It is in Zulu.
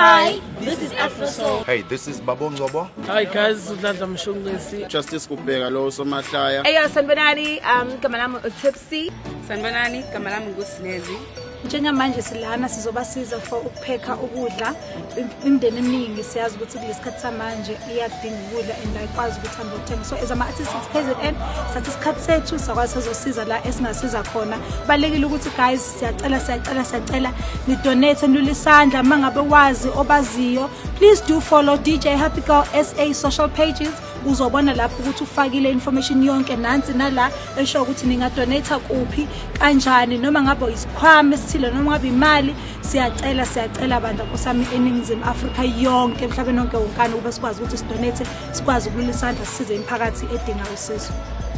Hi, this is Afrosoul. Hey, this is Babo Ngobo. Hi guys, Udlandla Mshungisi. Justice Kubheka lo Somahlaya. Hey, sanibonani, igama lami uTipsy. Sanibonani, igama lami nguSinezi. Njengamanje silana sizobasiza for ukupheka ukudla. Imindeni eminingi siyazi ukuthi kulesikhathi samanje iyadinga ukudla and ayikwazi ukuthi angothenga. So as ama artists at KZN sathi isikhathi sethu sakwazi sizosiza la esingasiza khona. Balekile ukuthi guys siyacela ni donate nilisandla mangabe wazi obaziyo. Please do follow DJ Happy Girl SA social pages. Uzobona lapho ukuthi ufakile information yonke nansi nala esho ukuthi ninga donate kuphi kanjani noma ngabe isikhwama esithile noma ngabe imali siyacela bandla kusami eNingizimu Afrika yonke emhlabeni wonke wonkana ukuba sikwazi ukuthi sidonate sikwazi ukulisandla sisize imiphakathi edinga usizo.